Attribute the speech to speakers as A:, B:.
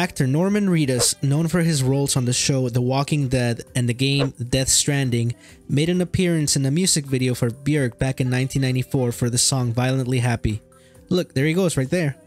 A: Actor Norman Reedus, known for his roles on the show The Walking Dead and the game Death Stranding, made an appearance in a music video for Björk back in 1994 for the song Violently Happy. Look, there he goes right there.